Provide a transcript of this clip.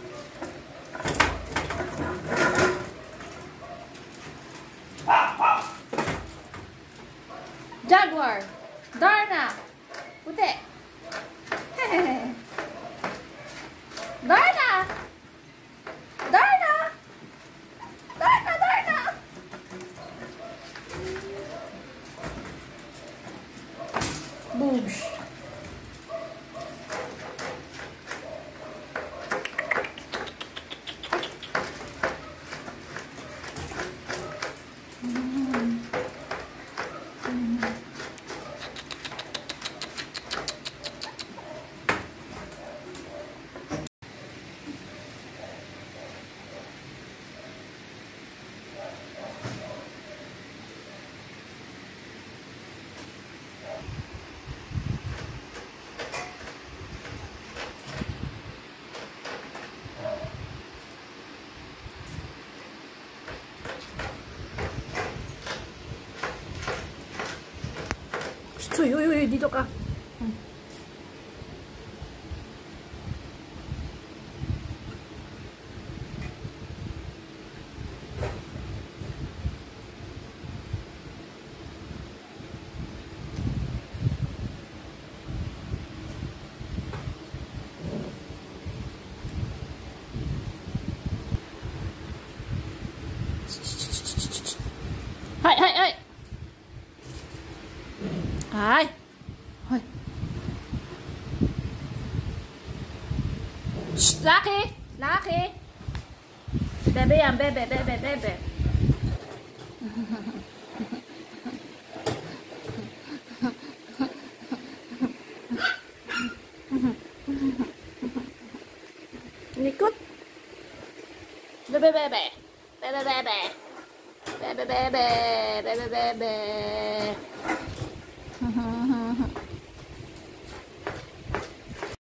Jaguar. Darna. Puti. Hehehe. Darna. Darna. Darna, Darna. Boobs. Uy, dito ka. Hai. Hai. Hoy. Shh, laki. Bebe yan, bebe. Likot. Bebe. Bebe.